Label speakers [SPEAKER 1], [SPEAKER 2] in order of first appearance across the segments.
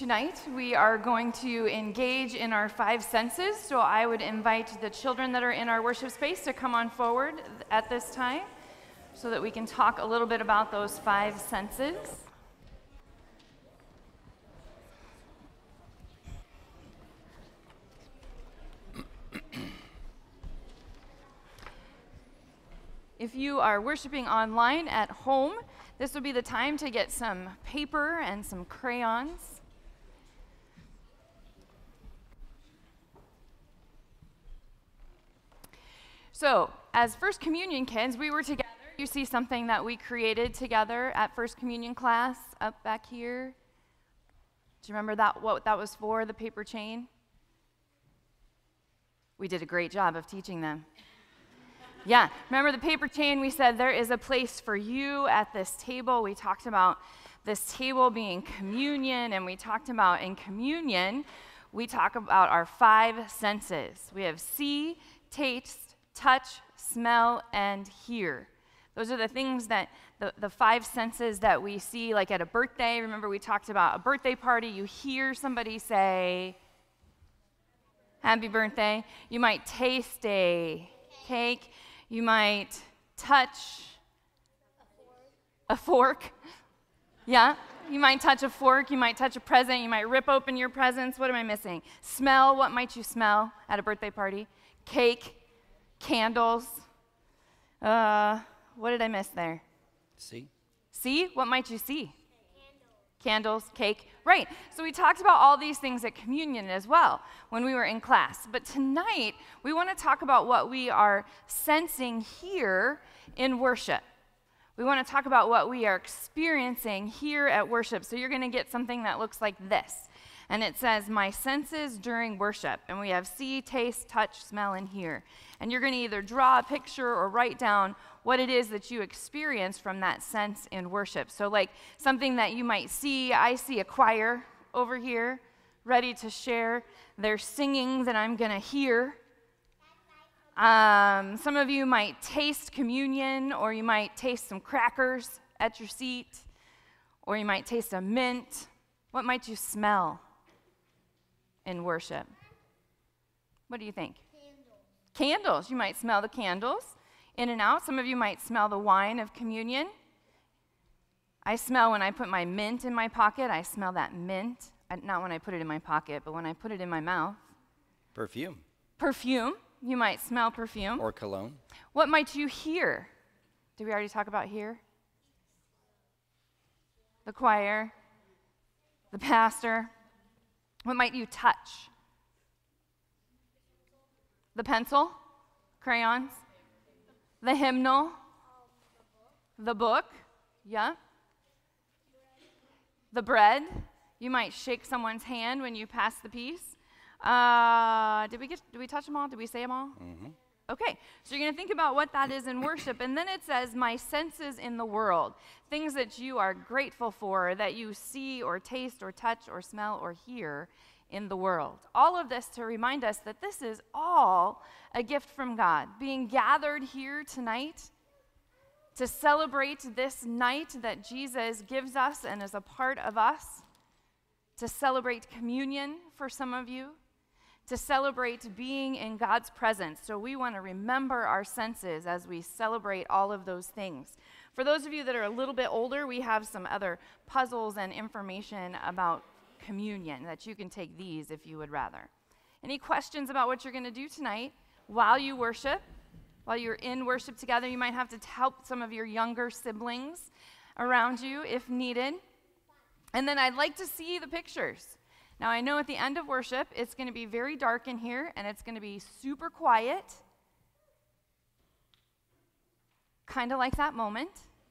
[SPEAKER 1] Tonight, we are going to engage in our five senses, so I would invite the children that are in our worship space to come on forward at this time so that we can talk a little bit about those five senses. If you are worshiping online at home, this would be the time to get some paper and some crayons. So, as First Communion kids, we were together. You see something that we created together at First Communion class up back here. Do you remember what that was for, the paper chain? We did a great job of teaching them. Yeah, remember the paper chain? We said there is a place for you at this table. We talked about this table being communion, and we talked about in communion, we talk about our five senses. We have see, taste, touch, smell, and hear. Those are the things that, the five senses that we see, like at a birthday. Remember we talked about a birthday party. You hear somebody say, happy birthday. You might taste a cake. You might touch a fork. Yeah, you might touch a fork. You might touch a present. You might rip open your presents. What am I missing? Smell. What might you smell at a birthday party? Cake. Candles. What did I miss there?
[SPEAKER 2] See?
[SPEAKER 1] See? What might you see? Candles, cake. Right. So we talked about all these things at communion as well when we were in class. But tonight, we want to talk about what we are sensing here in worship. We want to talk about what we are experiencing here at worship. So you're going to get something that looks like this. And it says, my senses during worship. And we have see, taste, touch, smell, and hear. And you're going to either draw a picture or write down what it is that you experience from that sense in worship. So like something that you might see, I see a choir over here ready to share their singing that I'm going to hear. Some of you might taste communion, or you might taste some crackers at your seat, or you might taste a mint. What might you smell in worship? What do you think? Candles. You might smell the candles in and out. Some of you might smell the wine of communion. I smell when I put my mint in my pocket. I smell that mint. Not when I put it in my pocket, but when I put it in my mouth.
[SPEAKER 2] Perfume.
[SPEAKER 1] Perfume. You might smell perfume.
[SPEAKER 2] Or cologne.
[SPEAKER 1] What might you hear? Did we already talk about hear? The choir. The pastor. What might you touch? The pencil, crayons, the hymnal, the book, yeah. The bread. You might shake someone's hand when you pass the piece. Did we touch them all? Did we say them all?
[SPEAKER 2] Mm-hmm.
[SPEAKER 1] Okay, so you're going to think about what that is in worship, and then it says, my senses in the world, things that you are grateful for, that you see or taste or touch or smell or hear in the world. All of this to remind us that this is all a gift from God. Being gathered here tonight to celebrate this night that Jesus gives us and is a part of us, to celebrate communion for some of you, to celebrate being in God's presence. So we want to remember our senses as we celebrate all of those things. For those of you that are a little bit older, we have some other puzzles and information about communion that you can take these if you would rather. Any questions about what you're going to do tonight while you worship? While you're in worship together, you might have to help some of your younger siblings around you if needed. And then I'd like to see the pictures. Now, I know at the end of worship, it's going to be very dark in here, and it's going to be super quiet, kind of like that moment.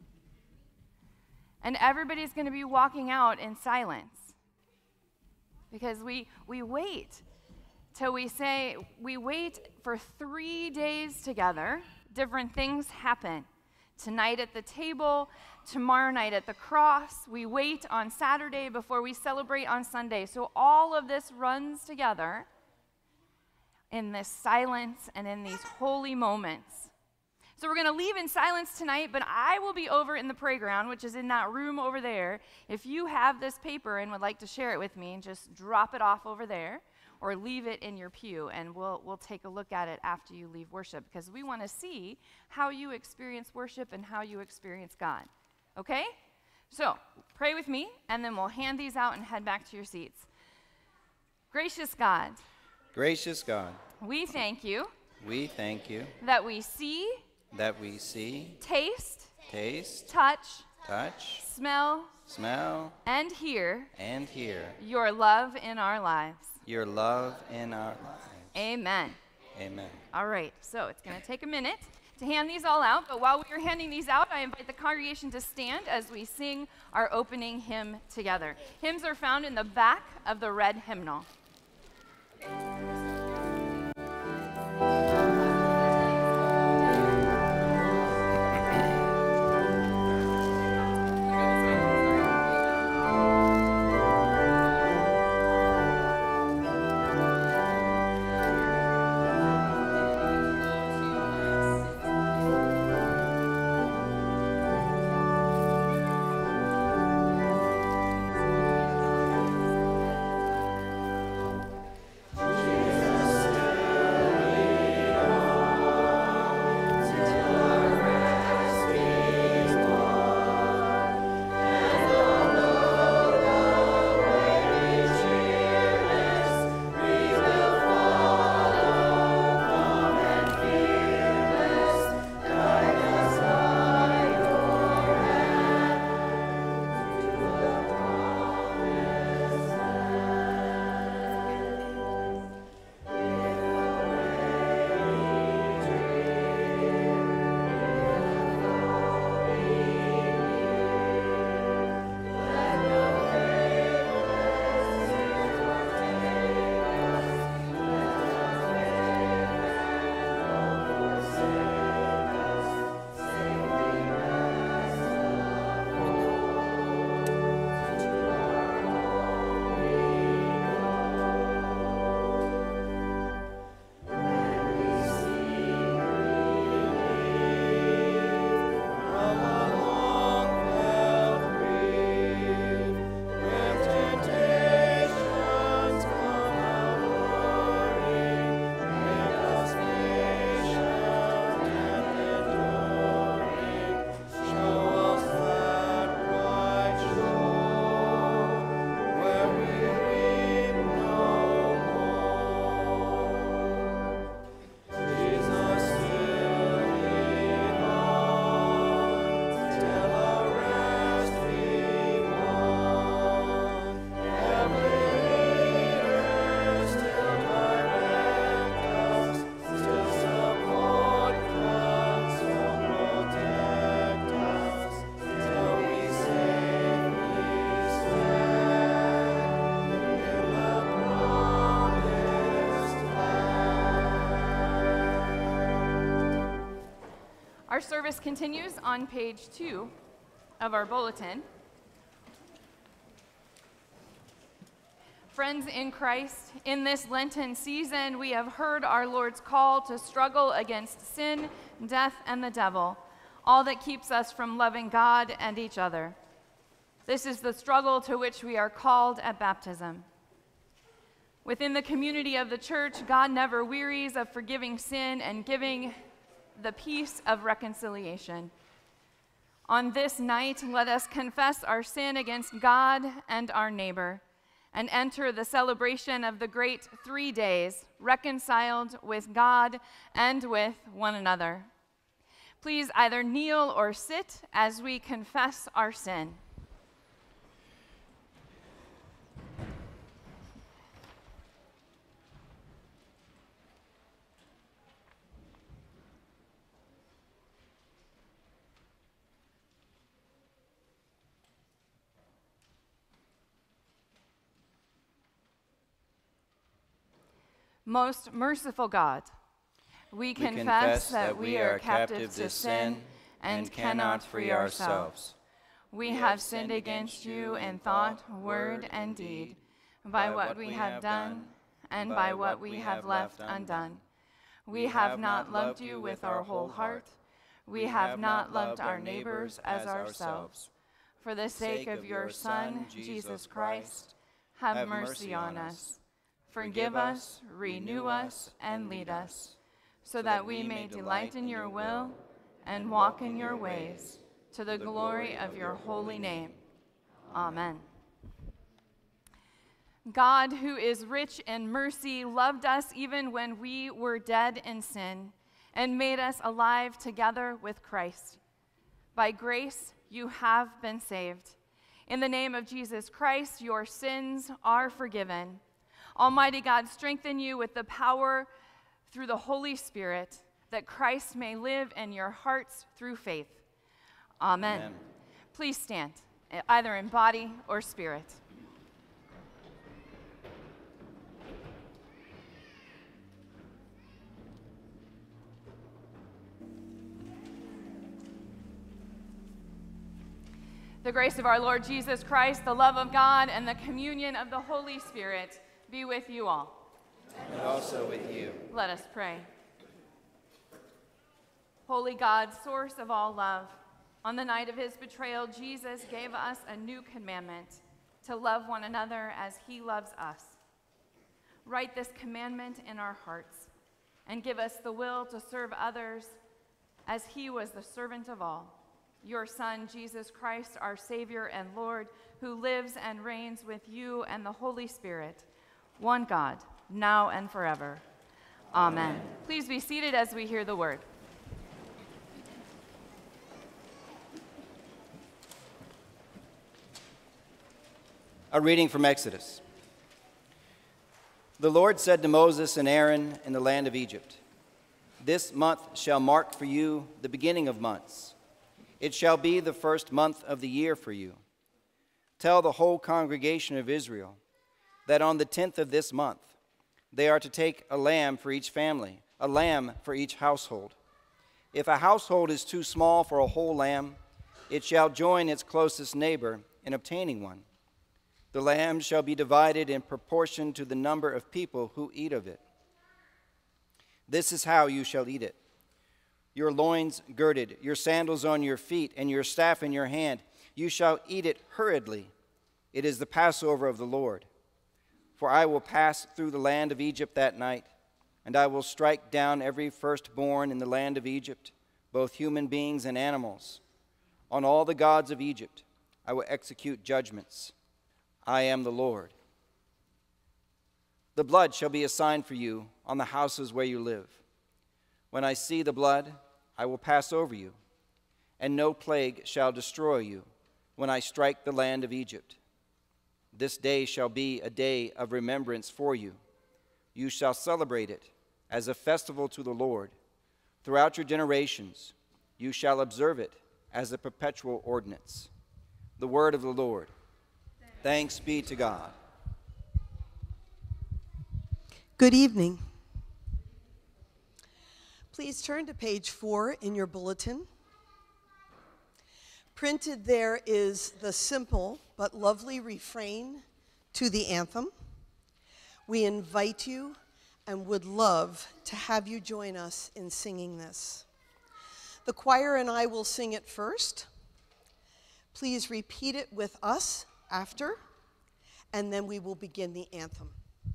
[SPEAKER 1] And everybody's going to be walking out in silence because we wait till we say, we wait for 3 days together. Different things happen. Tonight at the table, tomorrow night at the cross. We wait on Saturday before we celebrate on Sunday. So all of this runs together in this silence and in these holy moments. So we're going to leave in silence tonight, but I will be over in the playground, which is in that room over there. If you have this paper and would like to share it with me, just drop it off over there or leave it in your pew, and we'll take a look at it after you leave worship, because we want to see how you experience worship and how you experience God. Okay? So pray with me, and then we'll hand these out and head back to your seats. Gracious God,
[SPEAKER 2] Gracious God,
[SPEAKER 1] we thank you
[SPEAKER 2] we thank you
[SPEAKER 1] that we see,
[SPEAKER 2] taste,
[SPEAKER 1] touch,
[SPEAKER 2] smell,
[SPEAKER 1] and hear
[SPEAKER 2] and hear
[SPEAKER 1] your love in our lives.
[SPEAKER 2] your love in our lives.
[SPEAKER 1] Amen.
[SPEAKER 2] Amen.
[SPEAKER 1] All right, so it's going to take a minute to hand these all out, but while we are handing these out, I invite the congregation to stand as we sing our opening hymn together. Hymns are found in the back of the red hymnal. Our service continues on page 2 of our bulletin. Friends in Christ, in this Lenten season, we have heard our Lord's call to struggle against sin, death, and the devil, all that keeps us from loving God and each other. This is the struggle to which we are called at baptism. Within the community of the church, God never wearies of forgiving sin and giving the peace of reconciliation. On this night, let us confess our sin against God and our neighbor, and enter the celebration of the great 3 days, reconciled with God and with one another. Please either kneel or sit as we confess our sin. Most merciful God, we confess that we are captive to sin and cannot free ourselves. We have sinned against you in thought, word, and deed, by what we have done and by what we have left undone. We have not loved you with our whole heart. we have not loved our neighbors as ourselves. For the sake of your Son, Jesus Christ, have mercy on us. Forgive us, renew us, and lead us, so that we may delight in your will and walk in your ways, to the glory of your holy name. Amen. God, who is rich in mercy, loved us even when we were dead in sin, and made us alive together with Christ. By grace, you have been saved. In the name of Jesus Christ, your sins are forgiven. Almighty God, strengthen you with the power through the Holy Spirit, that Christ may live in your hearts through faith. Amen. Amen. Please stand, either in body or spirit. The grace of our Lord Jesus Christ, the love of God, and the communion of the Holy Spirit be with you all.
[SPEAKER 2] And also with you.
[SPEAKER 1] Let us pray. Holy God, source of all love, on the night of his betrayal, Jesus gave us a new commandment, to love one another as he loves us. Write this commandment in our hearts, and give us the will to serve others as he was the servant of all. Your Son, Jesus Christ, our Savior and Lord, who lives and reigns with you and the Holy Spirit, one God, now and forever. Amen. Please be seated as we hear the word.
[SPEAKER 2] A reading from Exodus. The Lord said to Moses and Aaron in the land of Egypt, "This month shall mark for you the beginning of months. It shall be the first month of the year for you. Tell the whole congregation of Israel that on the 10th of this month they are to take a lamb for each family, a lamb for each household. If a household is too small for a whole lamb, it shall join its closest neighbor in obtaining one. The lamb shall be divided in proportion to the number of people who eat of it. This is how you shall eat it. Your loins girded, your sandals on your feet, and your staff in your hand. You shall eat it hurriedly. It is the Passover of the Lord. For I will pass through the land of Egypt that night, and I will strike down every firstborn in the land of Egypt, both human beings and animals. On all the gods of Egypt I will execute judgments. I am the Lord. The blood shall be a sign for you on the houses where you live. When I see the blood, I will pass over you, and no plague shall destroy you when I strike the land of Egypt. This day shall be a day of remembrance for you. You shall celebrate it as a festival to the Lord. Throughout your generations, you shall observe it as a perpetual ordinance." The word of the Lord. Thanks be to God.
[SPEAKER 3] Good evening. Please turn to page 4 in your bulletin. Printed there is the simple but lovely refrain to the anthem. We invite you and would love to have you join us in singing this. The choir and I will sing it first. Please repeat it with us after, and then we will begin the anthem.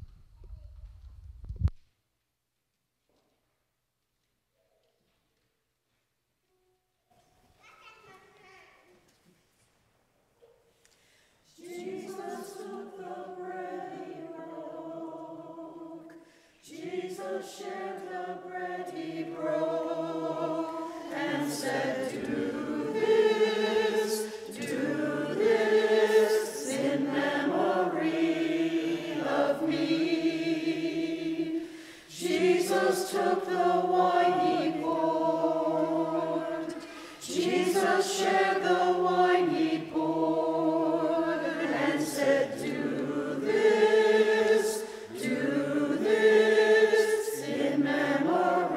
[SPEAKER 4] Shared the bread he broke, and said, do this in memory of me. Jesus took the wine he poured. Jesus shared the wine he poured, and said, do this in memory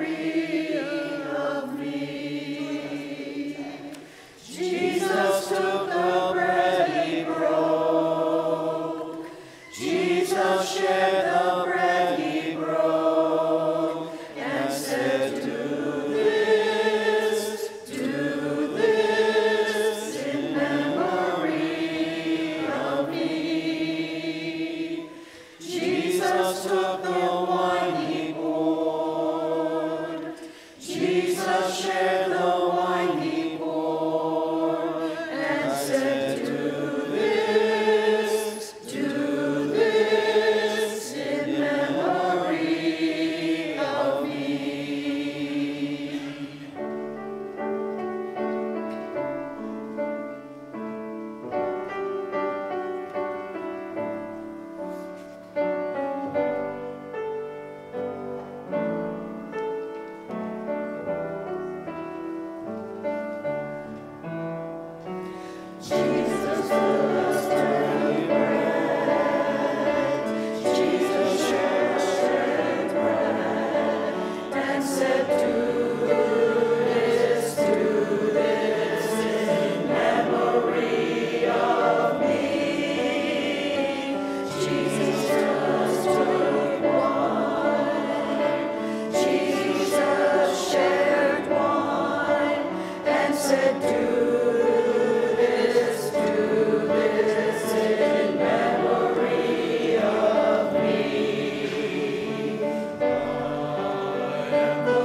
[SPEAKER 4] Jesus took the wine he poured. Jesus shared the wine he poured, and said, do this in memory of me. Jesus was dirty bread. Jesus shared bread and said, do this in memory of me. Jesus just took wine. Jesus shared wine and said, do this in memory of me. I am the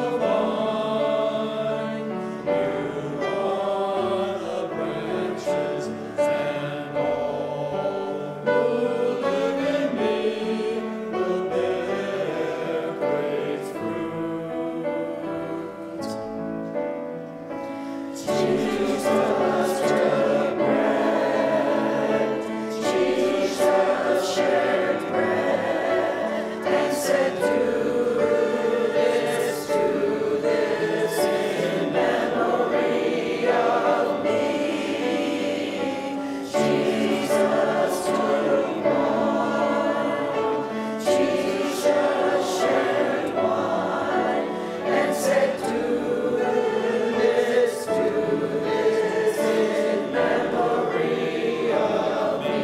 [SPEAKER 4] vine, you are the branches, and all who live in me will bear great fruit. Jesus took bread, Jesus shared bread, and said, do this in memory of me. Jesus took wine, Jesus shared wine, and said, do this in memory of me.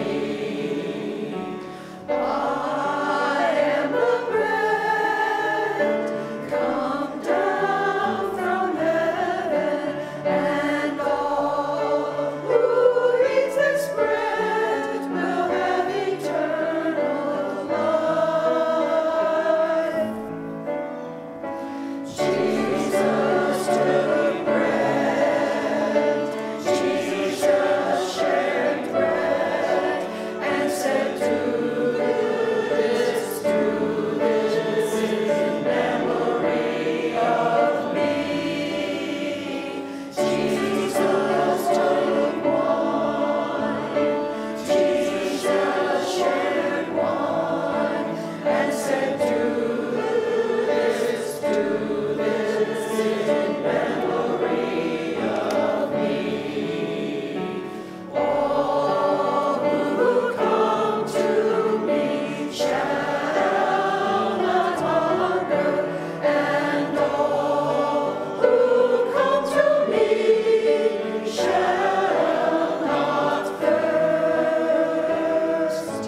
[SPEAKER 4] I am the bread come down from heaven, and all who eats this bread will have eternal life. Jesus took bread, Jesus shared bread, and said, do this in memory of me. Jesus took wine, Jesus shared wine, and said, do this in memory of me. All who come to me shall not hunger, and all who come to me shall not thirst.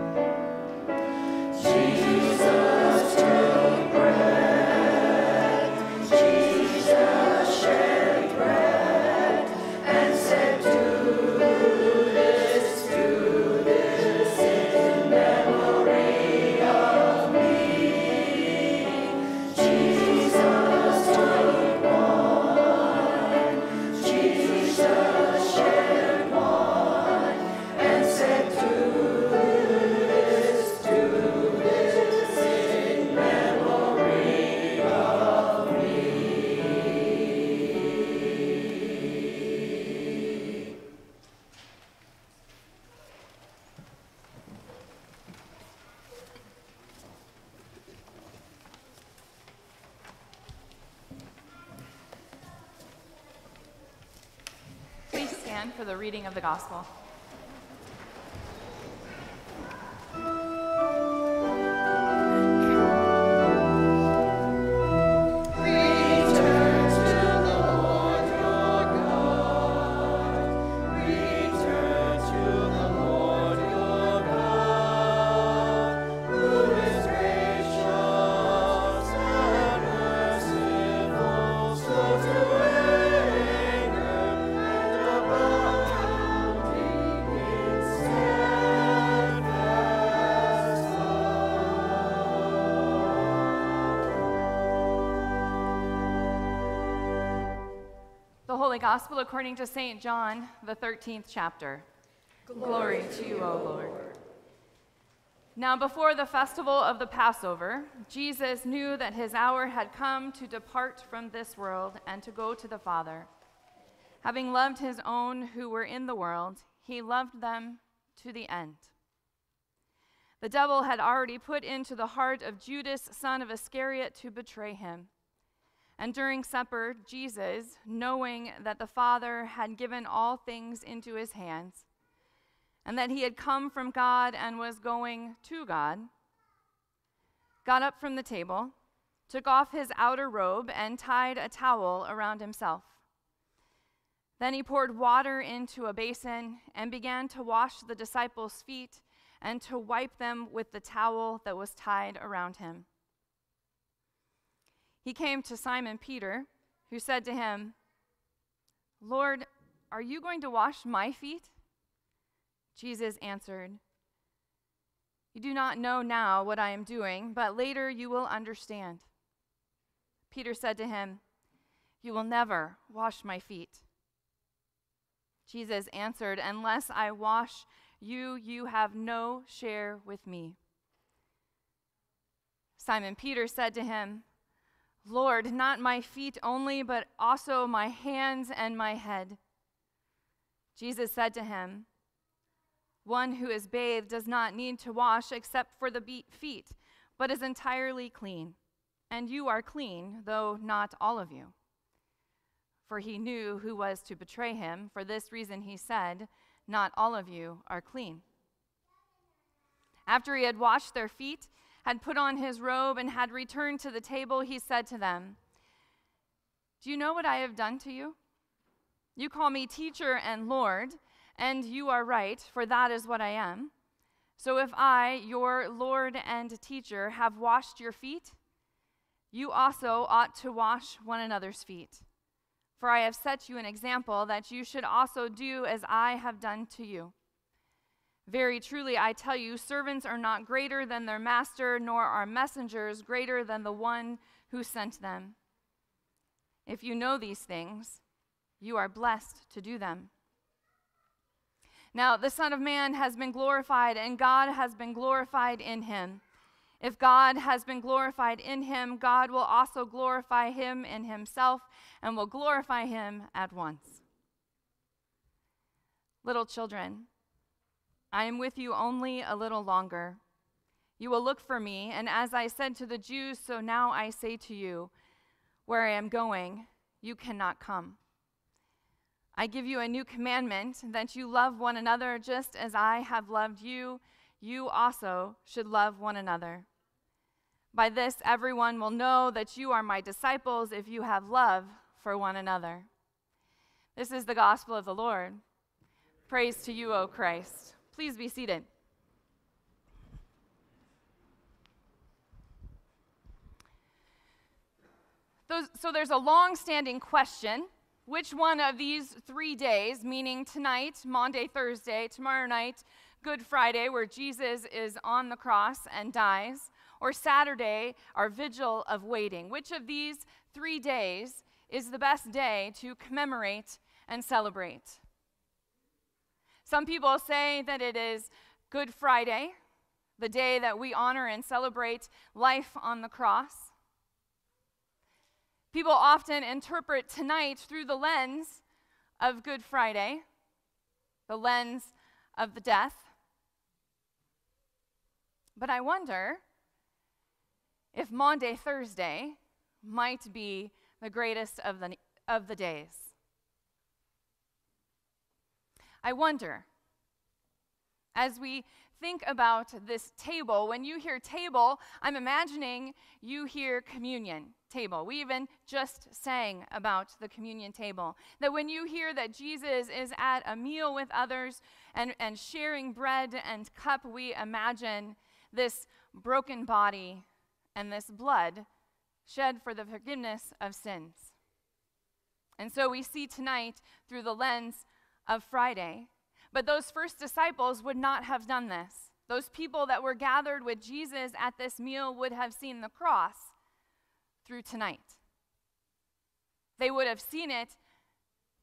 [SPEAKER 4] Jesus took bread, Jesus shared bread, and said, do this in memory of me. Jesus took wine, Jesus shared wine, and said, do this in memory of me.
[SPEAKER 1] Please stand for the reading of the gospel.
[SPEAKER 4] Return to the Lord your God. Return to the Lord your God, who is gracious and merciful, slow to anger, and abounding
[SPEAKER 1] Holy Gospel according to St. John, the 13th chapter. Glory to you, O Lord. Now before the festival of the Passover, Jesus knew that his hour had come to depart from this world and to go to the Father. Having loved his own who were in the world, he loved them to the end. The devil had already put into the heart of Judas, son of Iscariot, to betray him. And during supper, Jesus, knowing that the Father had given all things into his hands, and that he had come from God and was going to God, got up from the table, took off his outer robe, and tied a towel around himself. Then he poured water into a basin and began to wash the disciples' feet and to wipe them with the towel that was tied around him. He came to Simon Peter, who said to him, "Lord, are you going to wash my feet?" Jesus answered, "You do not know now what I am doing, but later you will understand." Peter said to him, "You will never wash my feet." Jesus answered, "Unless I wash you, you have no share with me." Simon Peter said to him, "Lord, not my feet only, but also my hands and my head." Jesus said to him, "One who is bathed does not need to wash except for the feet, but is entirely clean. And you are clean, though not all of you." For he knew who was to betray him. For this reason he said, "Not all of you are clean." After he had washed their feet, had put on his robe, and had returned to the table, he said to them, "Do you know what I have done to you? You call me teacher and Lord, and you are right, for that is what I am. So if I, your Lord and teacher, have washed your feet, you also ought to wash one another's feet. For I have set you an example that you should also do as I have done to you. Very truly I tell you, servants are not greater than their master, nor are messengers greater than the one who sent them. If you know these things, you are blessed to do them. Now the Son of Man has been glorified, and God has been glorified in him. If God has been glorified in him, God will also glorify him in himself, and will glorify him at once. Little children, I am with you only a little longer. You will look for me, and as I said to the Jews, so now I say to you, where I am going, you cannot come. I give you a new commandment, that you love one another just as I have loved you. You also should love one another. By this everyone will know that you are my disciples if you have love for one another." This is the gospel of the Lord. Praise to you, O Christ. Please be seated. So there's a long-standing question. Which one of these 3 days, meaning tonight, Maundy, Thursday, tomorrow night, Good Friday, where Jesus is on the cross and dies, or Saturday, our vigil of waiting, which of these 3 days is the best day to commemorate and celebrate? Some people say that it is Good Friday, the day that we honor and celebrate life on the cross. People often interpret tonight through the lens of Good Friday, the lens of the death. But I wonder if Maundy, Thursday might be the greatest of the days. I wonder, as we think about this table, when you hear table, I'm imagining you hear communion table. We even just sang about the communion table. That when you hear that Jesus is at a meal with others and sharing bread and cup, we imagine this broken body and this blood shed for the forgiveness of sins. And so we see tonight through the lens of Friday. But those first disciples would not have done this. Those people that were gathered with Jesus at this meal would have seen the cross through tonight. They would have seen it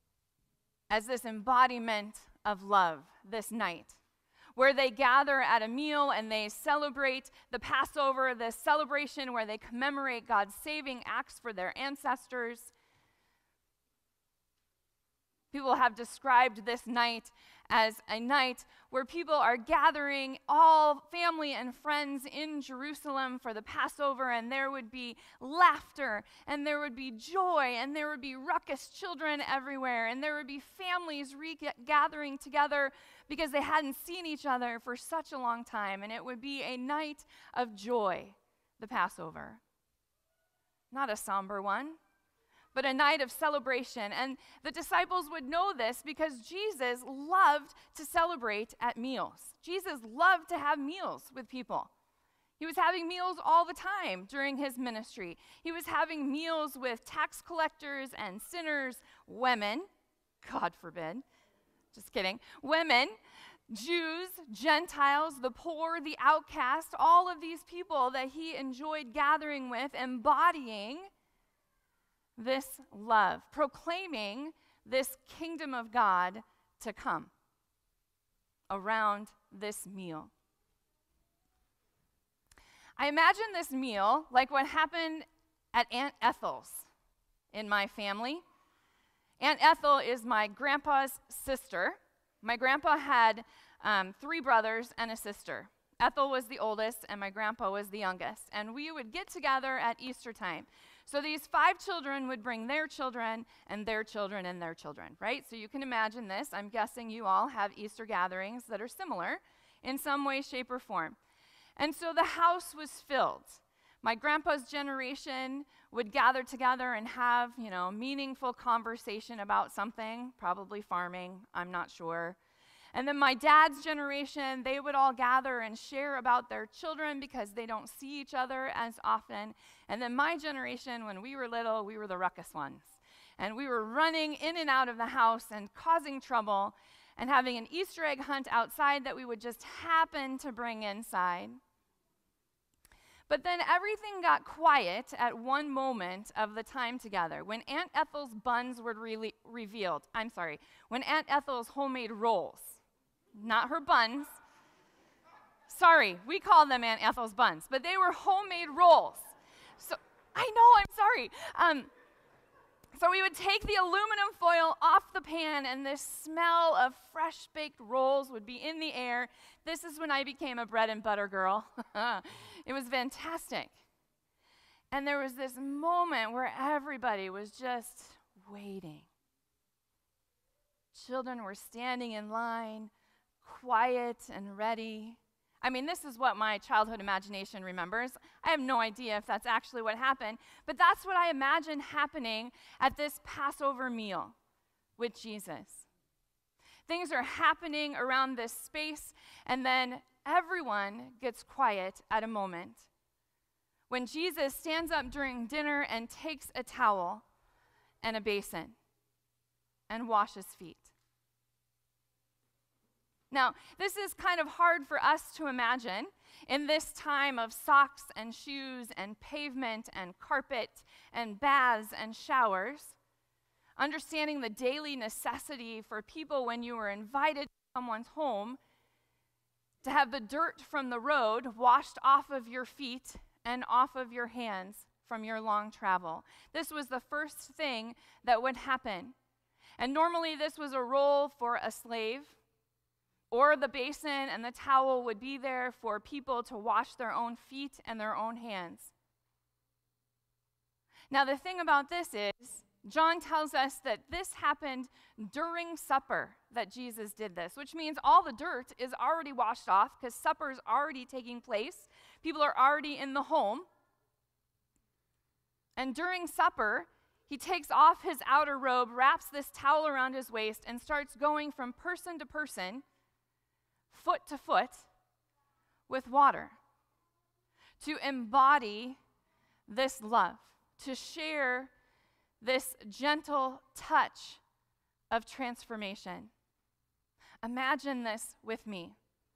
[SPEAKER 1] as this embodiment of love this night, where they gather at a meal and they celebrate the Passover, this celebration where they commemorate God's saving acts for their ancestors. People have described this night as a night where people are gathering, all family and friends in Jerusalem for the Passover, and there would be laughter, and there would be joy, and there would be ruckus children everywhere, and there would be families gathering together because they hadn't seen each other for such a long time, and it would be a night of joy, the Passover. Not a somber one, but a night of celebration. And the disciples would know this because Jesus loved to celebrate at meals. Jesus loved to have meals with people. He was having meals all the time during his ministry. He was having meals with tax collectors and sinners, women, God forbid, just kidding, women, Jews, Gentiles, the poor, the outcast, all of these people that he enjoyed gathering with, embodying this love, proclaiming this kingdom of God to come around this meal. I imagine this meal like what happened at Aunt Ethel's in my family. Aunt Ethel is my grandpa's sister. My grandpa had 3 brothers and a sister. Ethel was the oldest, and my grandpa was the youngest. And we would get together at Easter time. So these 5 children would bring their children and their children and their children, right? So you can imagine this. I'm guessing you all have Easter gatherings that are similar in some way, shape, or form. And so the house was filled. My grandpa's generation would gather together and have, meaningful conversation about something, probably farming, I'm not sure. And then my dad's generation, they would all gather and share about their children because they don't see each other as often. And then my generation, when we were little, we were the ruckus ones. And we were running in and out of the house and causing trouble and having an Easter egg hunt outside that we would just happen to bring inside. But then everything got quiet at one moment of the time together, when Aunt Ethel's buns were revealed. When Aunt Ethel's homemade rolls, not her buns. Sorry, we call them Aunt Ethel's buns, but they were homemade rolls. So I know, I'm sorry. So we would take the aluminum foil off the pan, and this smell of fresh baked rolls would be in the air. This is when I became a bread and butter girl. It was fantastic. And there was this moment where everybody was just waiting. Children were standing in line, quiet and ready. I mean, this is what my childhood imagination remembers. I have no idea if that's actually what happened, but that's what I imagine happening at this Passover meal with Jesus. Things are happening around this space, and then everyone gets quiet at a moment when Jesus stands up during dinner and takes a towel and a basin and washes feet. Now, this is kind of hard for us to imagine in this time of socks and shoes and pavement and carpet and baths and showers, understanding the daily necessity for people when you were invited to someone's home to have the dirt from the road washed off of your feet and off of your hands from your long travel. This was the first thing that would happen. And normally this was a role for a slave, or the basin and the towel would be there for people to wash their own feet and their own hands. Now, the thing about this is, John tells us that this happened during supper, that Jesus did this, which means all the dirt is already washed off because supper is already taking place. People are already in the home. And during supper, he takes off his outer robe, wraps this towel around his waist, and starts going from person to person, foot to foot, with water to embody this love, to share this gentle touch of transformation. Imagine this with me.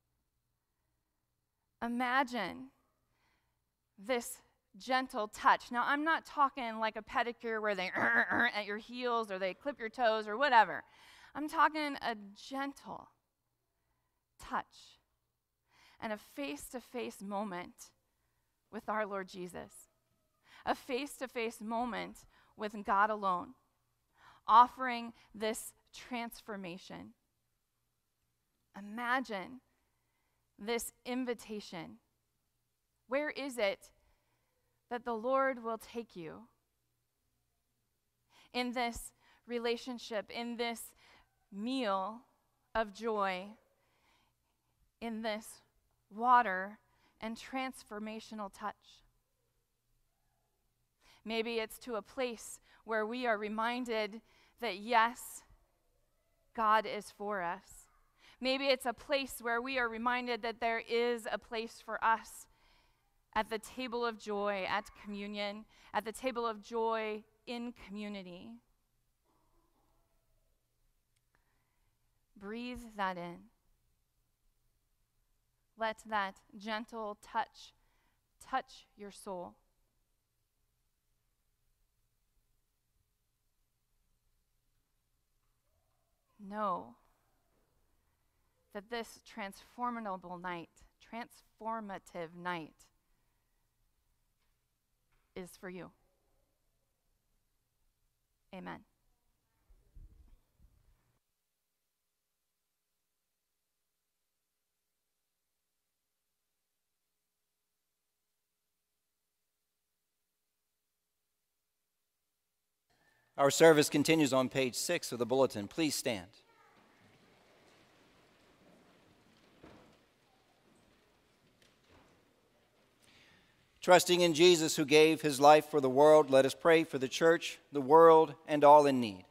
[SPEAKER 1] Imagine this gentle touch. Now, I'm not talking like a pedicure where they at your heels or they clip your toes or whatever. I'm talking a gentle touch and a face-to-face moment with our Lord Jesus. A face-to-face moment with God alone, offering this transformation. Imagine this invitation. Where is it that the Lord will take you? In this relationship, in this meal of joy, in this water and transformational touch. Maybe it's to a place where we are reminded that yes, God is for us. Maybe it's a place where we are reminded that there is a place for us at the table of joy, at communion, at the table of joy in community. Breathe that in. Let that gentle touch your soul. Know that this transformative night is for you. Amen.
[SPEAKER 2] Our service continues on page 6 of the bulletin. Please stand. Trusting in Jesus who gave his life for the world, let us pray for the church, the world, and all in need.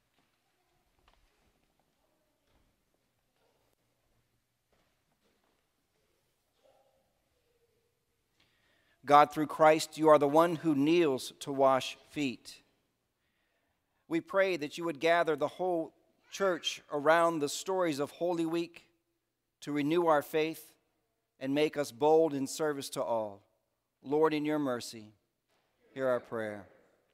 [SPEAKER 2] God, through Christ, you are the one who kneels to wash feet. We pray that you would gather the whole church around the stories of Holy Week to renew our faith and make us bold in service to all. Lord, in your mercy, hear our prayer.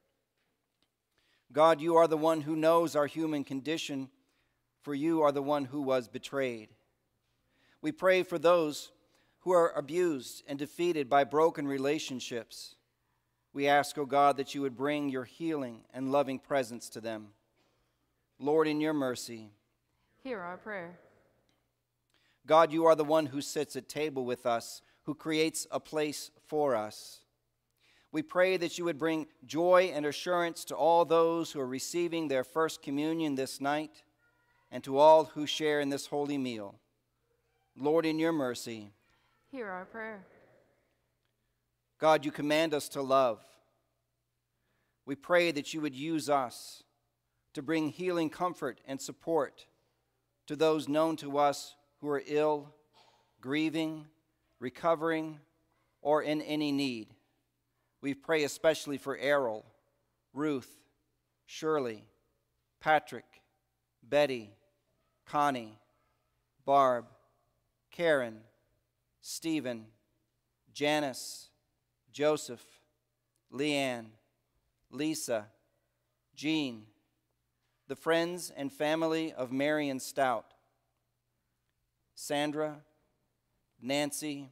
[SPEAKER 2] God, you are the one who knows our human condition, for you are the one who was betrayed. We pray for those who are abused and defeated by broken relationships. We ask, O God, that you would bring your healing and loving presence to them. Lord, in your mercy,
[SPEAKER 1] hear our prayer.
[SPEAKER 2] God, you are the one who sits at table with us, who creates a place for us. We pray that you would bring joy and assurance to all those who are receiving their first communion this night and to all who share in this holy meal. Lord, in your mercy,
[SPEAKER 1] hear our prayer.
[SPEAKER 2] God, you command us to love. We pray that you would use us to bring healing, comfort, and support to those known to us who are ill, grieving, recovering, or in any need. We pray especially for Errol, Ruth, Shirley, Patrick, Betty, Connie, Barb, Karen, Stephen, Janice, Joseph, Leanne, Lisa, Jean, the friends and family of Marion Stout, Sandra, Nancy,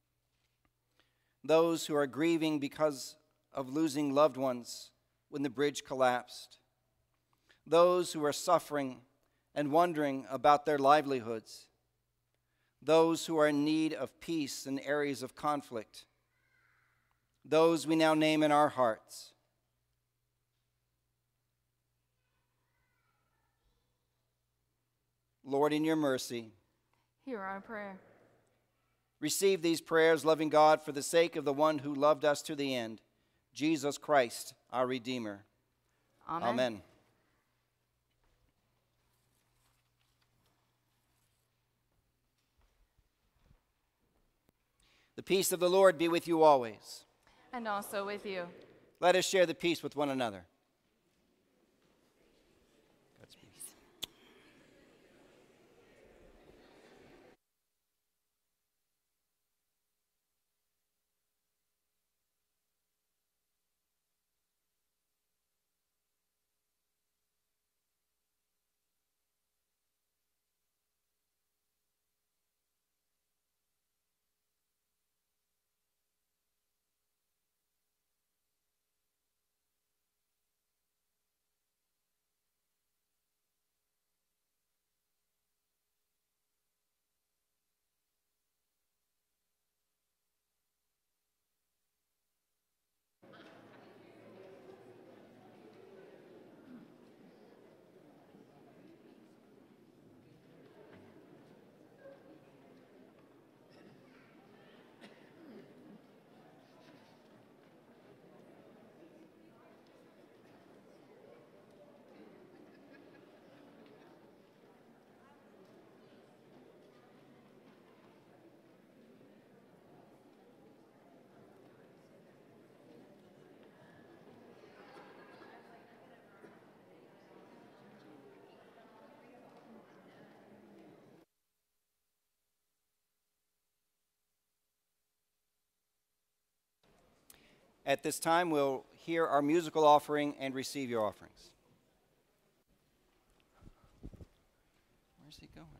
[SPEAKER 2] those who are grieving because of losing loved ones when the bridge collapsed, those who are suffering and wondering about their livelihoods, those who are in need of peace in areas of conflict, those we now name in our hearts. Lord, in your mercy,
[SPEAKER 1] hear our prayer.
[SPEAKER 2] Receive these prayers, loving God, for the sake of the one who loved us to the end, Jesus Christ, our Redeemer.
[SPEAKER 1] Amen.
[SPEAKER 2] Amen. The peace of the Lord be with you always.
[SPEAKER 1] And also with you.
[SPEAKER 2] Let us share the peace with one another. At this time, we'll hear our musical offering and receive your offerings. Where's he going?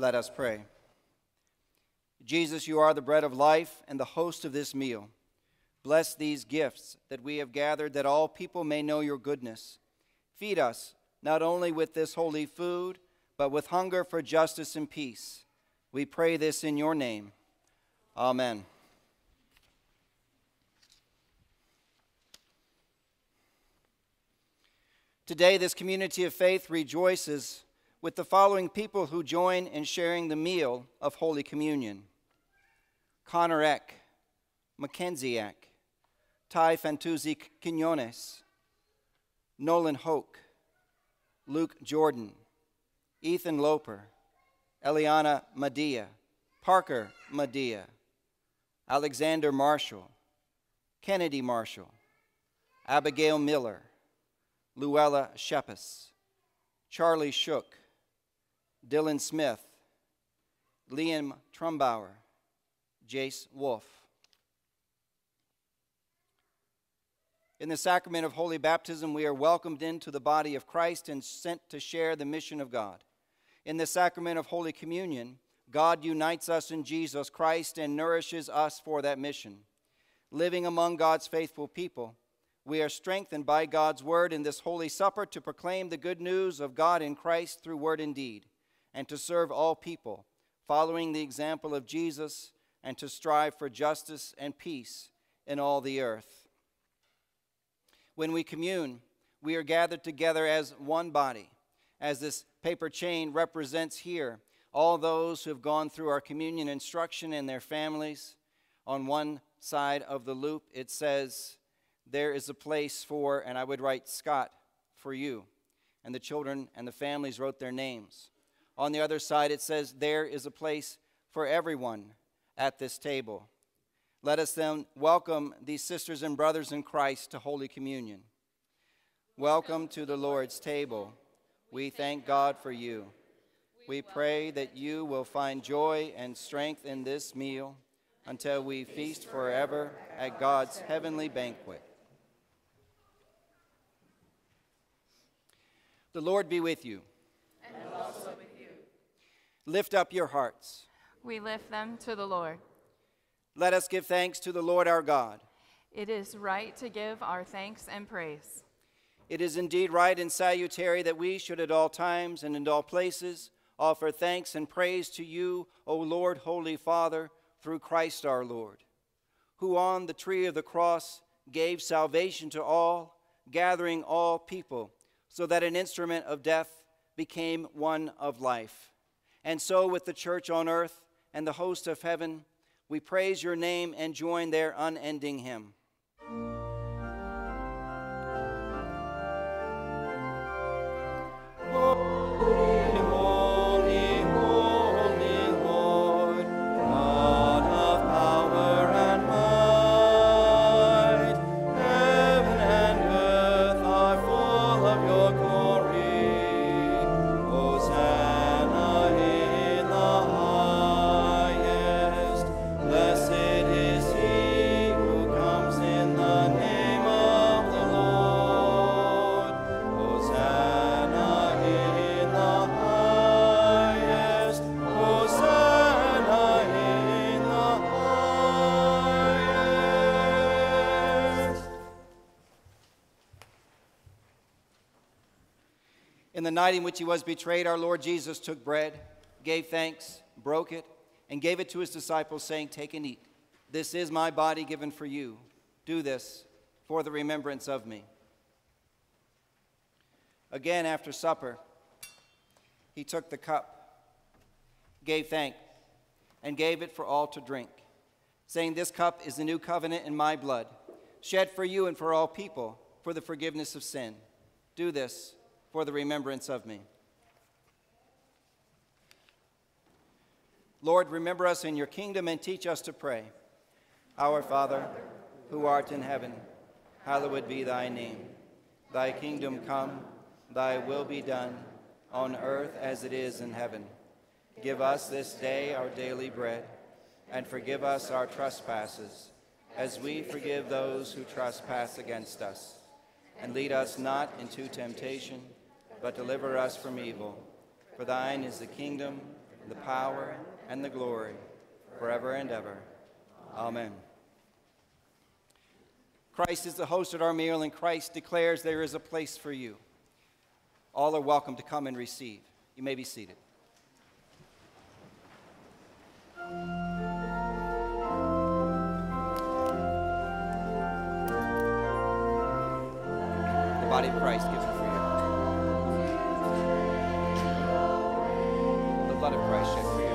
[SPEAKER 2] Let us pray. Jesus, you are the bread of life and the host of this meal. Bless these gifts that we have gathered, that all people may know your goodness. Feed us not only with this holy food, but with hunger for justice and peace. We pray this in your name. Amen. Today, this community of faith rejoices with the following people who join in sharing the meal of Holy Communion: Connor Eck, Mackenzie Eck, Ty Fantuzzi Quinones, Nolan Hoke, Luke Jordan, Ethan Loper, Eliana Medea, Parker Medea, Alexander Marshall, Kennedy Marshall, Abigail Miller, Luella Shepis, Charlie Shook, Dylan Smith, Liam Trumbauer, Jace Wolf. In the sacrament of holy baptism, we are welcomed into the body of Christ and sent to share the mission of God. In the sacrament of Holy Communion, God unites us in Jesus Christ and nourishes us for that mission. Living among God's faithful people, we are strengthened by God's word in this Holy Supper to proclaim the good news of God in Christ through word and deed, and to serve all people, following the example of Jesus, and to strive for justice and peace in all the earth. When we commune, we are gathered together as one body, as this paper chain represents here all those who have gone through our communion instruction and their families. On one side of the loop, it says, "There is a place for," and I would write Scott, "for you." And the children and the families wrote their names. On the other side, it says, "There is a place for everyone at this table." Let us then welcome these sisters and brothers in Christ to Holy Communion. Welcome to the Lord's table. We thank God for you. We pray that you will find joy and strength in this meal until we feast forever at God's heavenly banquet. The Lord be with you.
[SPEAKER 1] And also with you.
[SPEAKER 2] Lift up your hearts.
[SPEAKER 1] We lift them to the Lord.
[SPEAKER 2] Let us give thanks to the Lord our God.
[SPEAKER 1] It is right to give our thanks and praise.
[SPEAKER 2] It is indeed right and salutary that we should at all times and in all places offer thanks and praise to you, O Lord, Holy Father, through Christ our Lord, who on the tree of the cross gave salvation to all, gathering all people, so that an instrument of death became one of life. And so with the church on earth and the host of heaven, we praise your name and join their unending hymn. In the night in which he was betrayed, our Lord Jesus took bread, gave thanks, broke it, and gave it to his disciples, saying, "Take and eat. This is my body given for you. Do this for the remembrance of me." Again, after supper, he took the cup, gave thanks, and gave it for all to drink, saying, "This cup is the new covenant in my blood, shed for you and for all people for the forgiveness of sin. Do this for the remembrance of me." Lord, remember us in your kingdom and teach us to pray. Our Father, who art in heaven, hallowed be thy name. Thy kingdom come, thy will be done, on earth as it is in heaven. Give us this day our daily bread, and forgive us our trespasses, as we forgive those who trespass against us. And lead us not into temptation, but deliver us from evil. For thine is the kingdom, the power, and the glory, forever and ever. Amen. Christ is the host at our meal, and Christ declares there is a place for you. All are welcome to come and receive. You may be seated. The body of Christ gives it for you. The blood of Christ shed for you.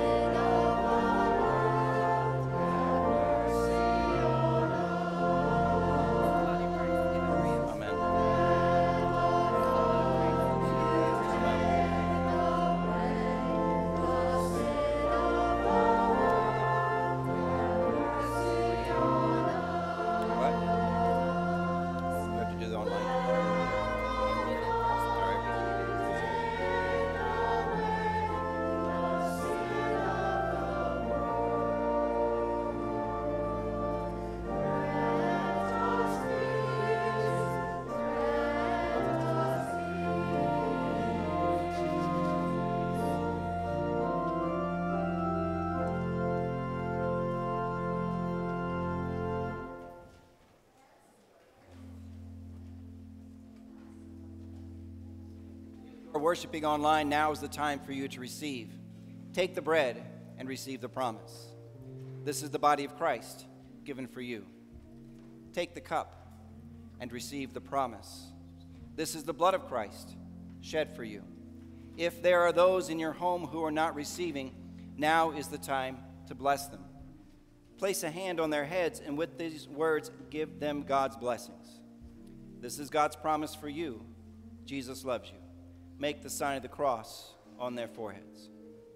[SPEAKER 2] Worshiping online, now is the time for you to receive. Take the bread and receive the promise. This is the body of Christ given for you. Take the cup and receive the promise. This is the blood of Christ shed for you. If there are those in your home who are not receiving, now is the time to bless them. Place a hand on their heads, and with these words, give them God's blessings. This is God's promise for you. Jesus loves you. Make the sign of the cross on their foreheads.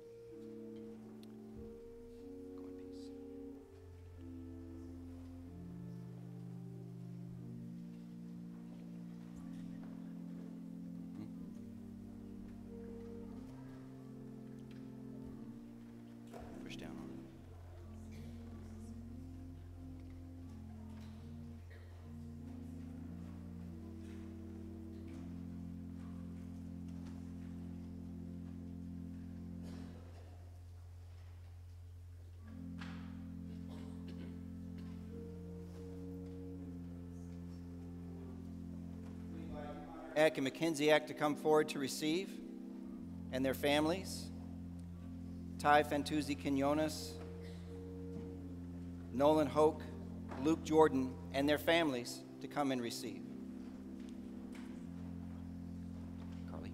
[SPEAKER 2] Go in peace. Push down on it. Eck and Mackenzie Eck to come forward to receive, and their families. Ty Fantuzzi Quinones, Nolan Hoke, Luke Jordan, and their families to come and receive. Carly.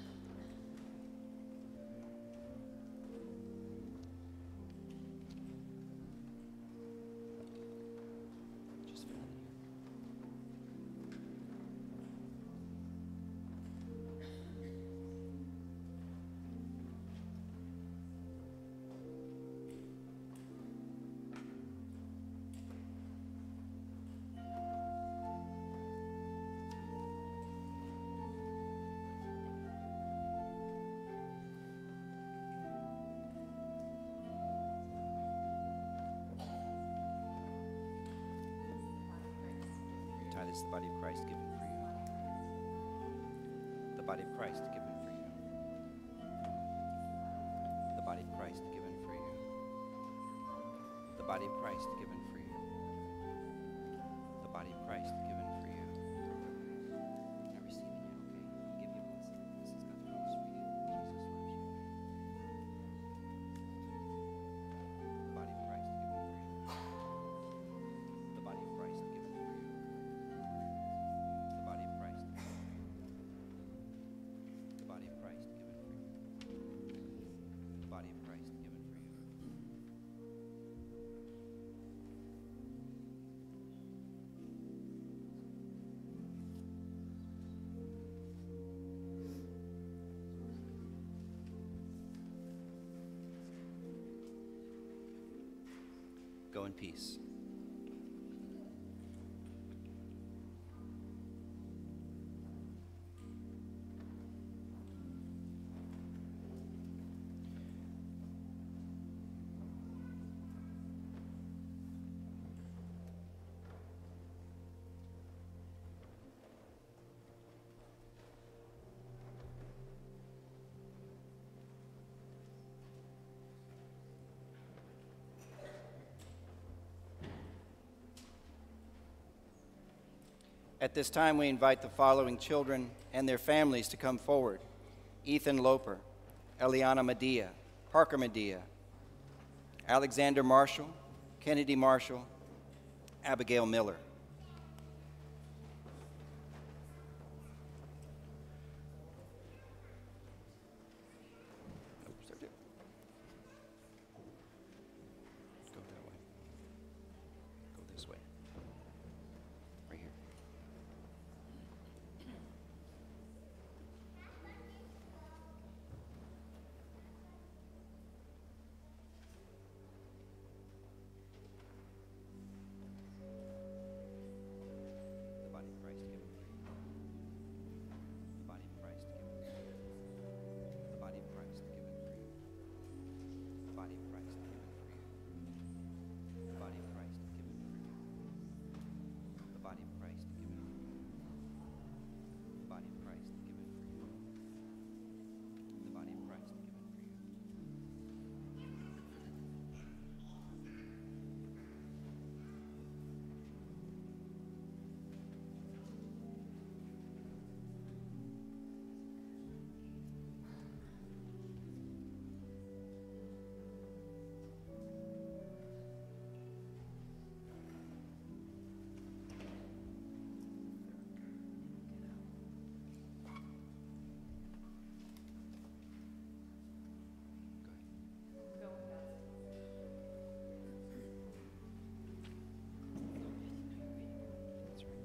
[SPEAKER 2] Just fill in here. This is the body of Christ given for you. The body of Christ given for you. The body of Christ given for you. The body of Christ given for you. The body of Christ given for you. You're not receiving yet, okay? I'll give you a blessing. This is God's promise for you. Jesus loves you. The body of Christ given for you. The body of Christ given for you. The body of Christ. The body of Christ given for you. The body of Christ given for you. Go in peace. At this time, we invite the following children and their families to come forward: Ethan Loper, Eliana Medea, Parker Medea, Alexander Marshall, Kennedy Marshall, Abigail Miller. Go that way. Go this way. Right here. The body of Christ given for you. The body of Christ given for you. The body of Christ given for you. The body of Christ given for you. The body of Christ given for you. The body of Christ given for you. The body of Christ given for you. The body of Christ given for you. That's right.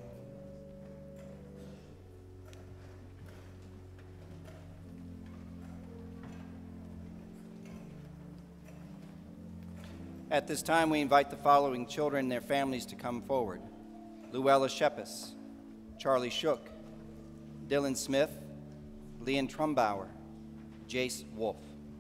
[SPEAKER 2] At this time, we invite the following children and their families to come forward: Luella Shepis, Charlie Shook, Dylan Smith, Leon Trumbauer, Jace Wolf.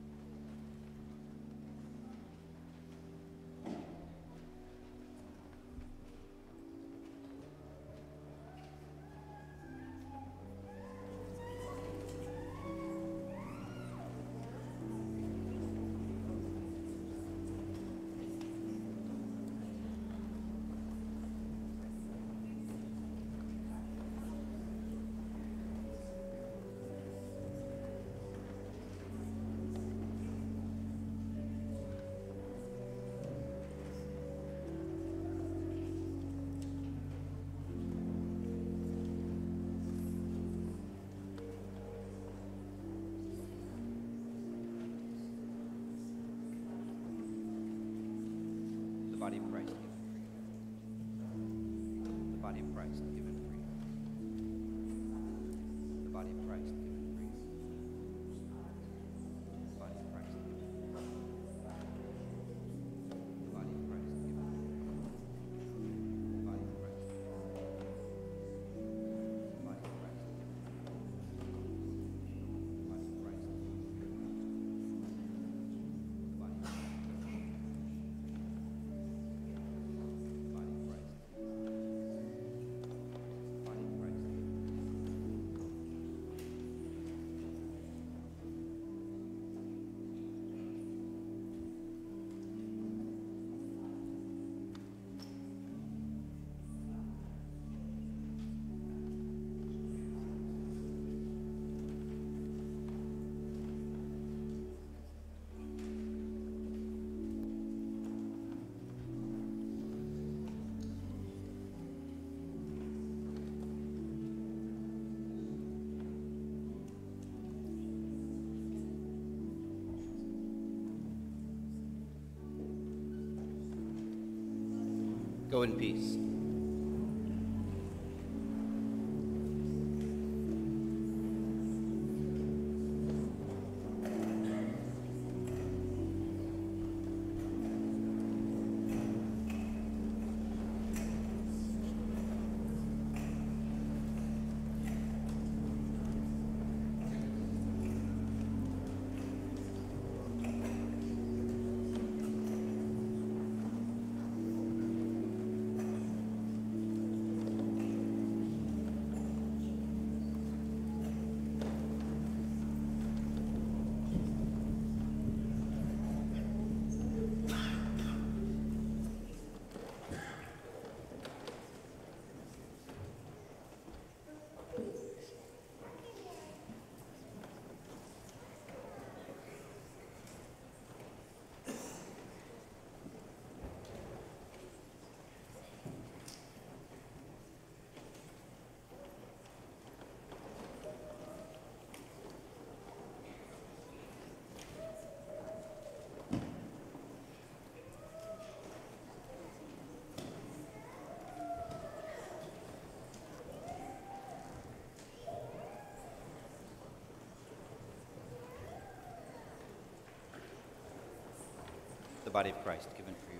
[SPEAKER 2] The body of Christ given for you. The body of Christ given for you. The body of Christ given for you. The body of Christ given for you. The body of Christ given for you. The body of Christ given for you. The body of Christ given for you. The body of Christ given for you. The body of Christ. Go in peace. body of Christ given for you.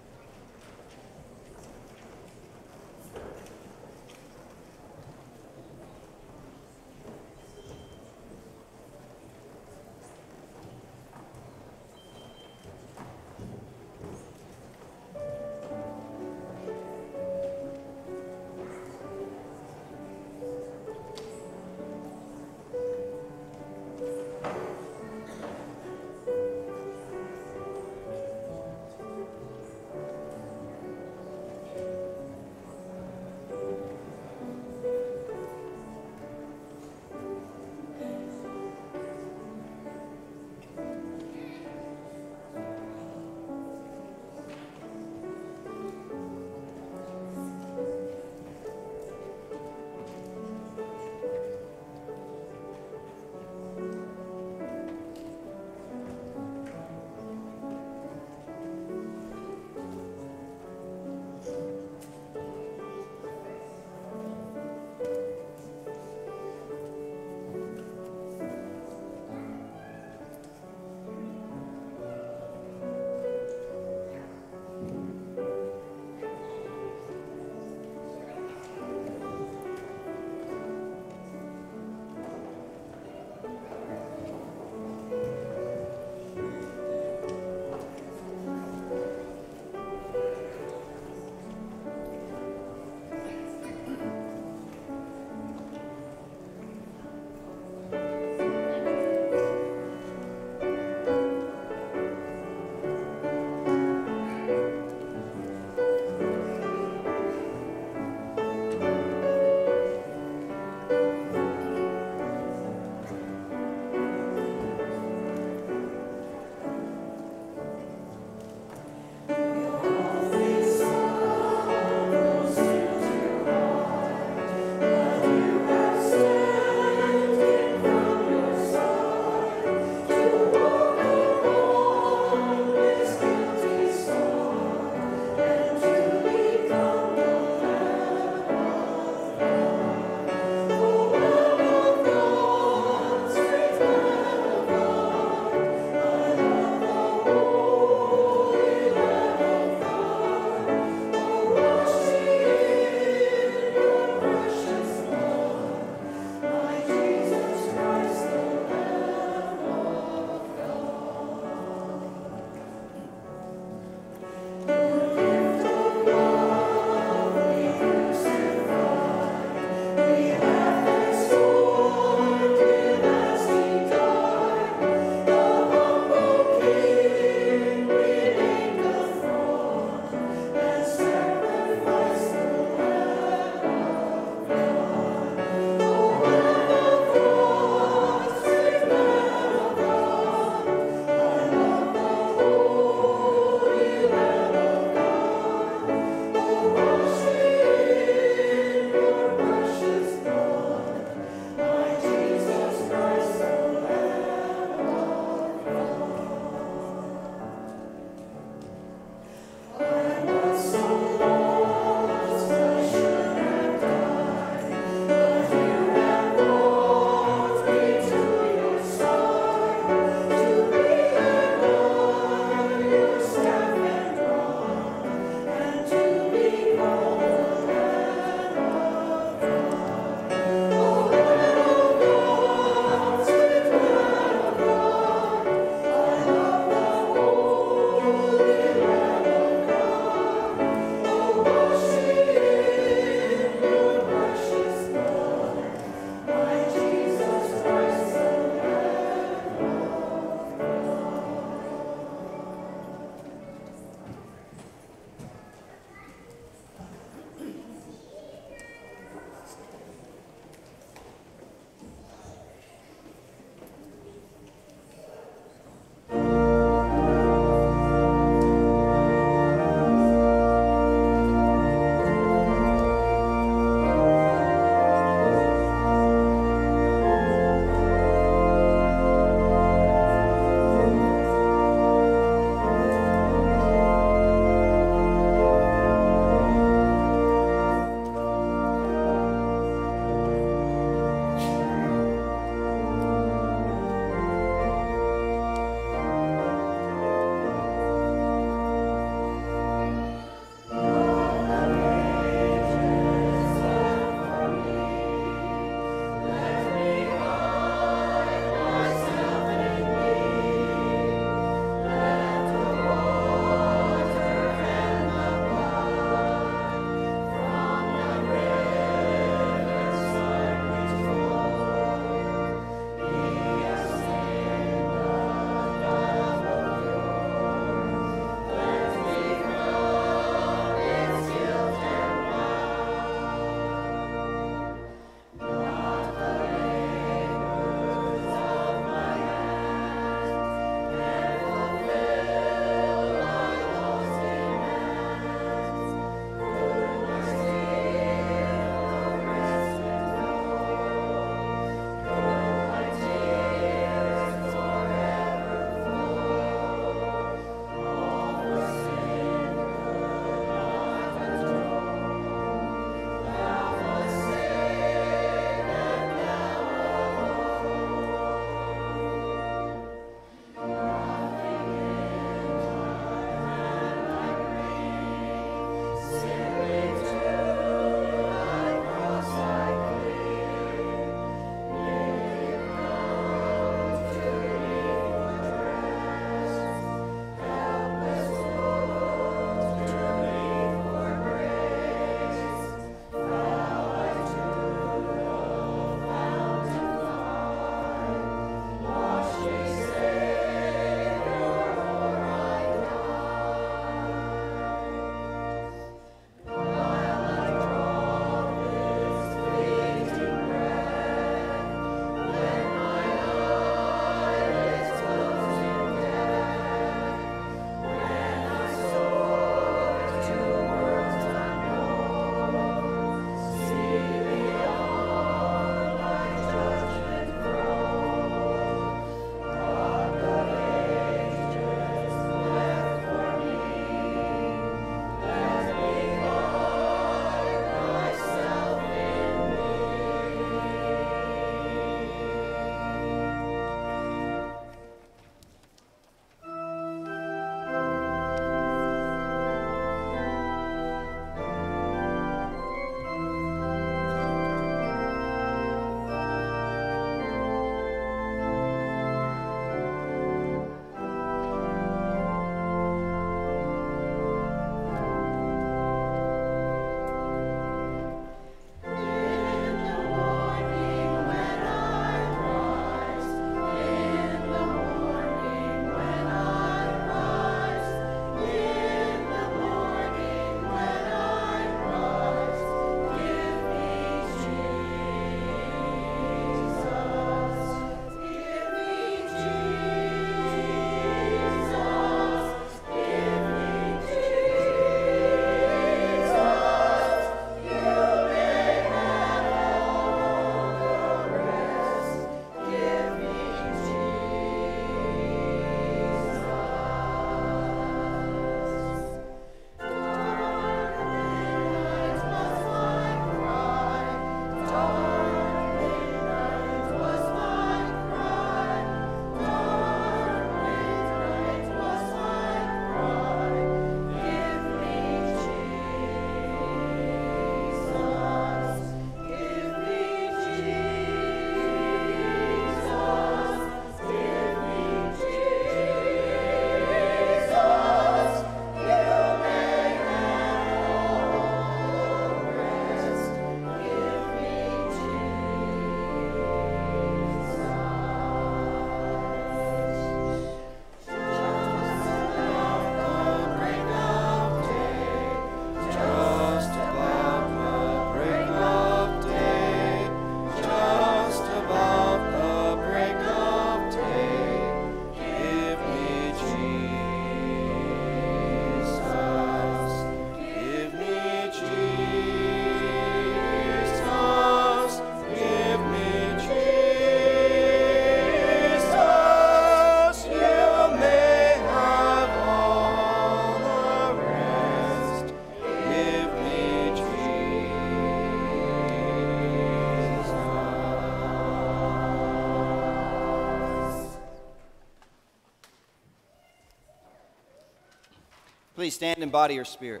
[SPEAKER 2] Please stand in body or spirit.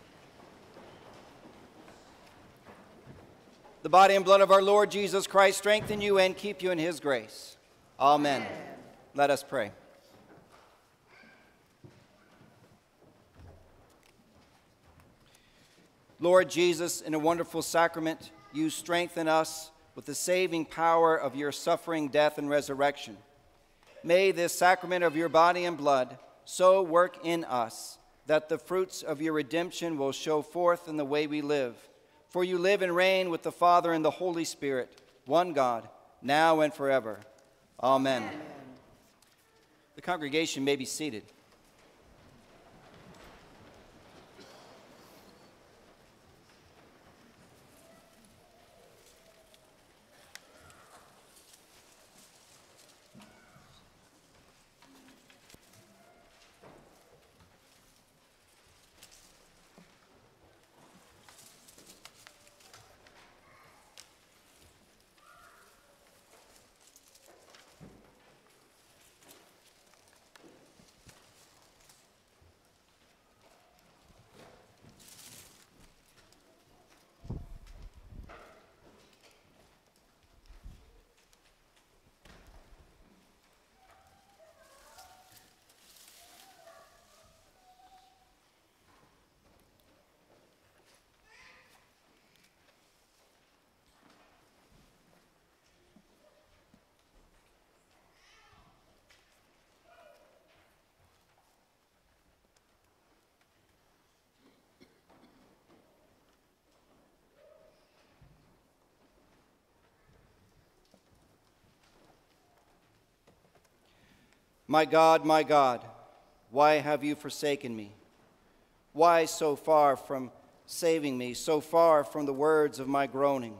[SPEAKER 2] The body and blood of our Lord Jesus Christ strengthen you and keep you in his grace. Amen. Amen. Let us pray. Lord Jesus, in a wonderful sacrament, you strengthen us with the saving power of your suffering, death, and resurrection. May this sacrament of your body and blood so work in us that the fruits of your redemption will show forth in the way we live. For you live and reign with the Father and the Holy Spirit, one God, now and forever. Amen. Amen. The congregation may be seated. My God, why have you forsaken me? Why so far from saving me, so far from the words of my groaning?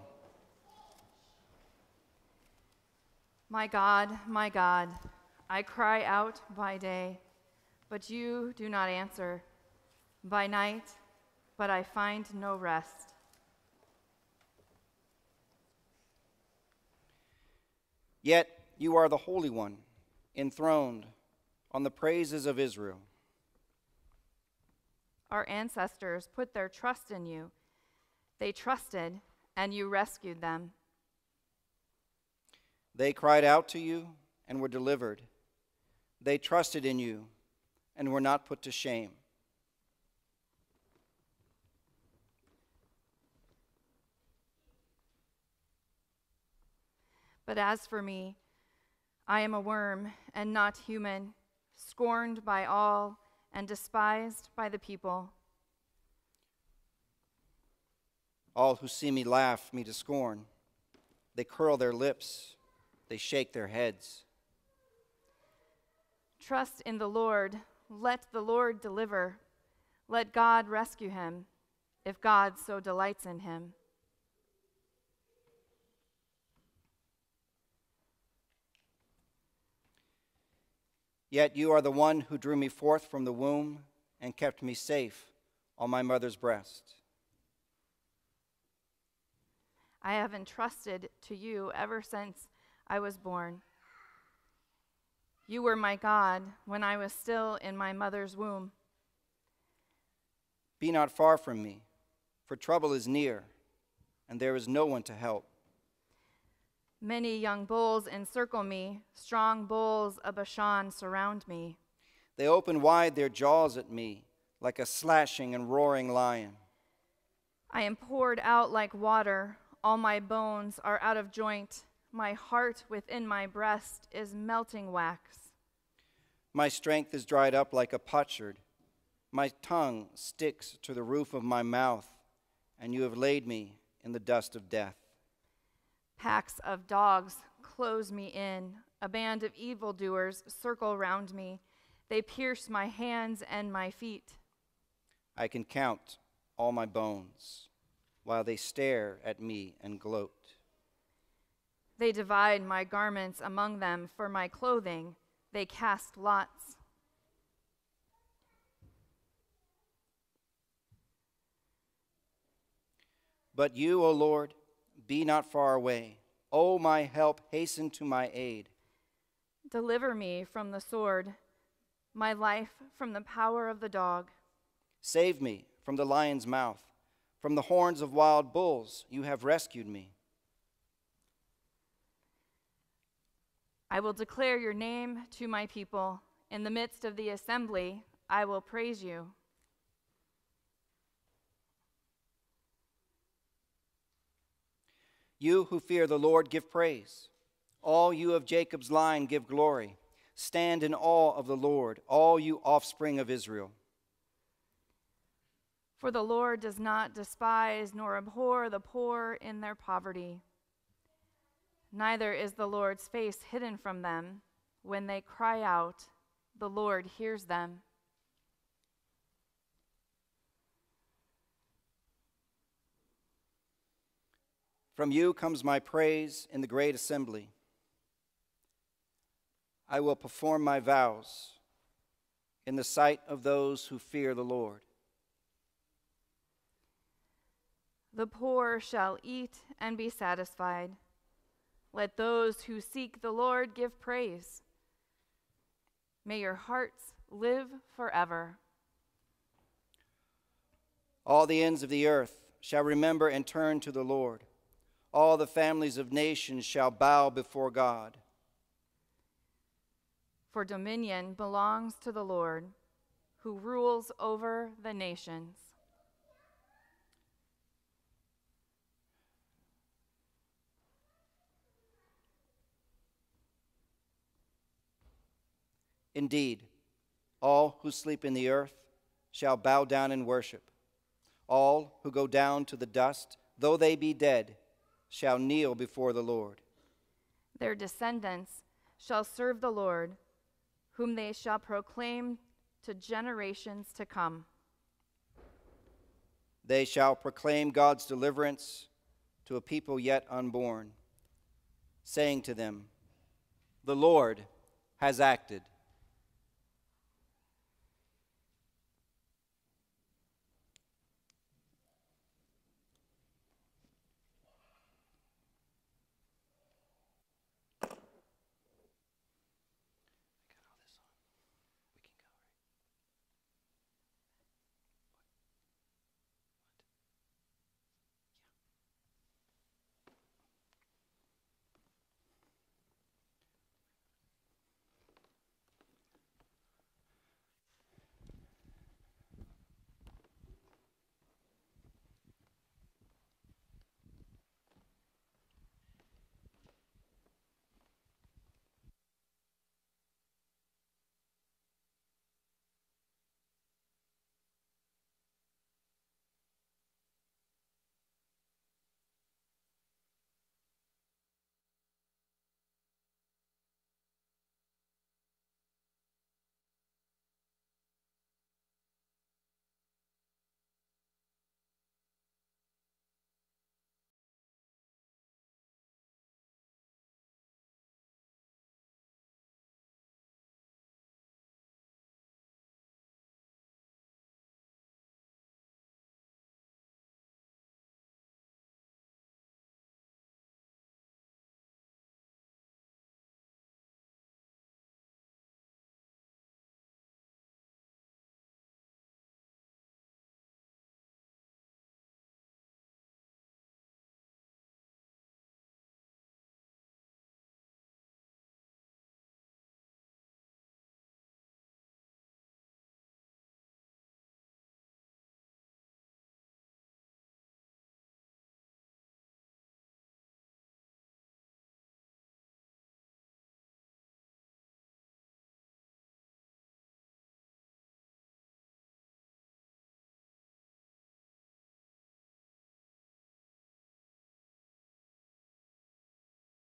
[SPEAKER 1] My God, I cry out by day, but you do not answer. By night, but I find no rest.
[SPEAKER 2] Yet you are the Holy One, enthroned on the praises of Israel.
[SPEAKER 1] Our ancestors put their trust in you. They trusted, and you rescued them.
[SPEAKER 2] They cried out to you and were delivered. They trusted in you and were not put to shame.
[SPEAKER 1] But as for me, I am a worm and not human, scorned by all and despised by the people.
[SPEAKER 2] All who see me laugh me to scorn. They curl their lips. They shake their heads.
[SPEAKER 1] Trust in the Lord. Let the Lord deliver. Let God rescue him, if God so delights in him.
[SPEAKER 2] Yet you are the one who drew me forth from the womb and kept me safe on my mother's breast.
[SPEAKER 1] I have entrusted to you ever since I was born. You were my God when I was still in my mother's womb.
[SPEAKER 2] Be not far from me, for trouble is near, and there is no one to help.
[SPEAKER 1] Many young bulls encircle me, strong bulls of Bashan surround me.
[SPEAKER 2] They open wide their jaws at me, like a slashing and roaring lion.
[SPEAKER 1] I am poured out like water, all my bones are out of joint. My heart within my breast is melting wax.
[SPEAKER 2] My strength is dried up like a potsherd. My tongue sticks to the roof of my mouth, and you have laid me in the dust of death.
[SPEAKER 1] Packs of dogs close me in. A band of evildoers circle round me. They pierce my hands and my feet.
[SPEAKER 2] I can count all my bones, while they stare at me and gloat.
[SPEAKER 1] They divide my garments among them for my clothing. They cast lots.
[SPEAKER 2] But you, O Lord, be not far away. O my help, hasten to my aid.
[SPEAKER 1] Deliver me from the sword, my life from the power of the dog.
[SPEAKER 2] Save me from the lion's mouth. From the horns of wild bulls you have rescued me.
[SPEAKER 1] I will declare your name to my people. In the midst of the assembly, I will praise you.
[SPEAKER 2] You who fear the Lord, give praise. All you of Jacob's line, give glory. Stand in awe of the Lord, all you offspring of Israel.
[SPEAKER 1] For the Lord does not despise nor abhor the poor in their poverty. Neither is the Lord's face hidden from them. When they cry out, the Lord hears them.
[SPEAKER 2] From you comes my praise in the great assembly. I will perform my vows in the sight of those who fear the Lord.
[SPEAKER 1] The poor shall eat and be satisfied. Let those who seek the Lord give praise. May your hearts live forever.
[SPEAKER 2] All the ends of the earth shall remember and turn to the Lord. All the families of nations shall bow before God.
[SPEAKER 1] For dominion belongs to the Lord, who rules over the nations.
[SPEAKER 2] Indeed, all who sleep in the earth shall bow down and worship. All who go down to the dust, though they be dead, shall kneel before the Lord.
[SPEAKER 1] Their descendants shall serve the Lord, whom they shall proclaim to generations to come.
[SPEAKER 2] They shall proclaim God's deliverance to a people yet unborn, saying to them, "The Lord has acted.